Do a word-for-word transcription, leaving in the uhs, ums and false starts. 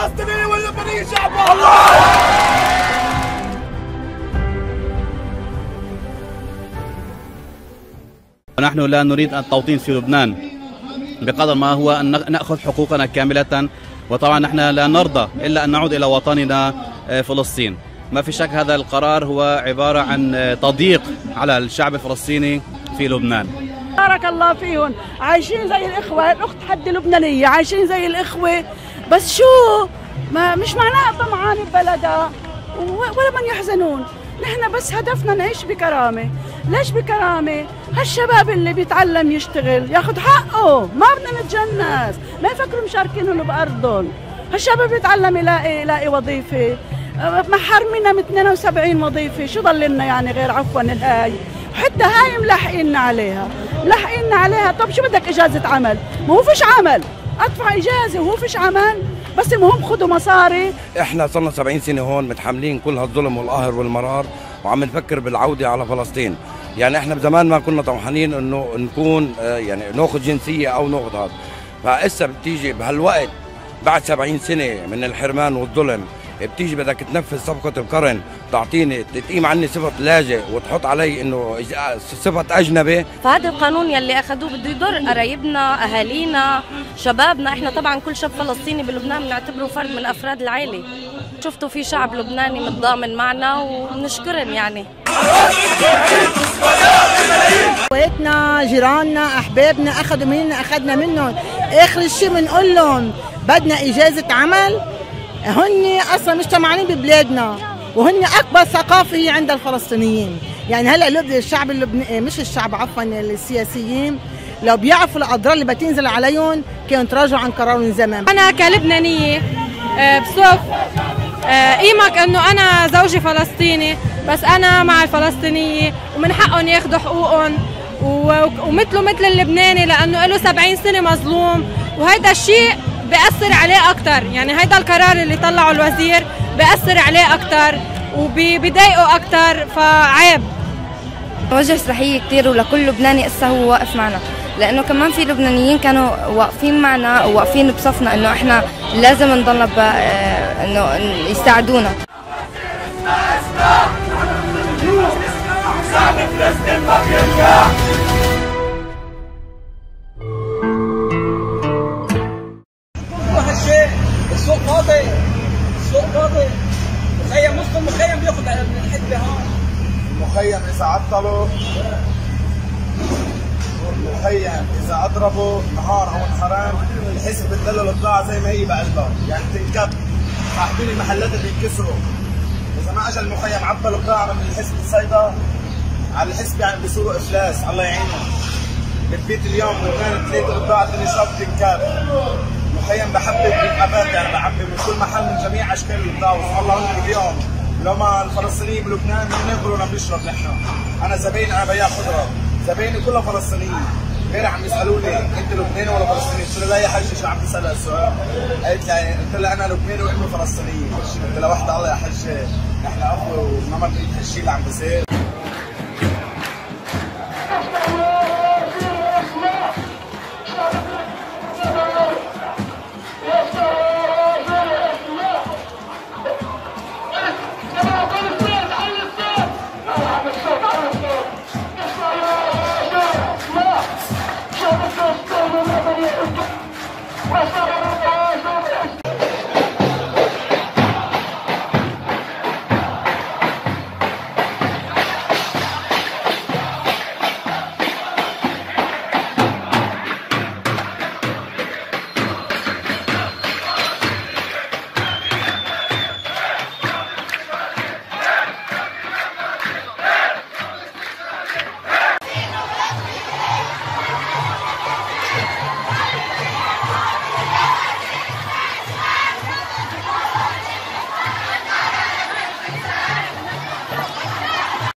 الفلسطينيين واللبنانيين شعب الله. نحن لا نريد التوطين في لبنان بقدر ما هو أن نأخذ حقوقنا كاملة، وطبعا نحن لا نرضى إلا أن نعود إلى وطننا فلسطين. ما في شك هذا القرار هو عبارة عن تضييق على الشعب الفلسطيني في لبنان. بارك الله فيهم، عايشين زي الإخوة، الأخت حد لبنانية عايشين زي الإخوة، بس شو ما مش معناه طمعان ببلدها ولا من يحزنون. نحن بس هدفنا نعيش بكرامة. ليش بكرامة؟ هالشباب اللي بيتعلم يشتغل ياخذ حقه، ما بدنا نتجنس، ما يفكروا مشاركينهم بأرضهم. هالشباب بيتعلم يلاقي يلاقي وظيفة، محرمنا من اثنين وسبعين وظيفة، شو ضل لنا يعني غير عفوا الهاي، وحتى هاي ملاحقيننا عليها، ملاحقيننا عليها. طب شو بدك إجازة عمل؟ ما هو فيش عمل، أدفع إجازة وهو فيش عمل، بس المهم خذوا مصاري. احنا صرنا سبعين سنة هون متحملين كل هالظلم والقهر والمرار، وعم نفكر بالعودة على فلسطين. يعني احنا بزمان ما كنا طموحانين انه نكون يعني ناخذ جنسية او ناخذ هذا، فهسه بتيجي بهالوقت بعد سبعين سنة من الحرمان والظلم بتيجي بدك تنفذ صفقة القرن، تعطيني تقيم عني صفة لاجئ وتحط علي انه صفة اجنبي. فهذا القانون يلي اخذوه بده يضر قرايبنا، اهالينا، شبابنا. احنا طبعا كل شاب فلسطيني بلبنان بنعتبره فرد من افراد العائلة. شفتوا في شعب لبناني متضامن معنا وبنشكرهم يعني. اخواتنا، جيراننا، احبابنا اخذوا مننا اخذنا منهم، اخر شيء بنقول لهم بدنا اجازة عمل. هن اصلا مش طمعانين ببلادنا، وهن اكبر ثقافه هي عند الفلسطينيين. يعني هلا الشعب اللبناني، مش الشعب عفوا، السياسيين لو بيعرفوا الاضرار اللي بتنزل عليهم كانوا تراجعوا عن قرارهم من زمان. انا كلبنانيه بصف قيمك انه انا زوجي فلسطيني، بس انا مع الفلسطينيه ومن حقهم ياخذوا حقوقهم ومثله مثل اللبناني، لانه له سبعين سنة مظلوم، وهذا الشيء بيأثر عليه أكتر. يعني هيدا القرار اللي طلعه الوزير بيأثر عليه أكتر وبيضايقه أكتر، فعيب. وجه صحية كتير، ولكل لبناني إسا هو واقف معنا، لأنه كمان في لبنانيين كانوا واقفين معنا وواقفين بصفنا إنه إحنا لازم نضلنا إنه يساعدونا. هالشيء السوق فاضي، السوق فاضي، مخيم نص المخيم بياخذ من الحته هون. المخيم اذا عطلوا، المخيم اذا اضربوا نهار او نهارين الحسب بتدلل البضاعه زي ما هي بقلبها، يعني بتنكب. صاحبين المحلات اللي بينكسروا اذا ما اجى المخيم عبى البضاعه من الحسب الصيدا على الحسب، يعني بيصيروا افلاس. الله يعينهم. بتبيت اليوم اثنين ثلاثه البضاعه الدنيا صارت تنكب. المخيم بحبب بالابات، يعني بعبي من كل محل من جميع اشكال البضاعه. والله هون اليوم لو ما الفلسطينيين بلبنان ما بناكل ولا بنشرب. نحن انا زباين، انا بياع خضره، زبايني كلها فلسطينيين. غير عم يسالوني انت لبناني ولا فلسطيني؟ قلت له لا يا حجه، شو عم تسال هالسؤال؟ قالت لي، قلت لها انا لبناني وامي فلسطينيه. قلت لها وحده الله يا حجه، نحن اخوه وما مرضي هالشيء اللي عم بيصير. Let's go.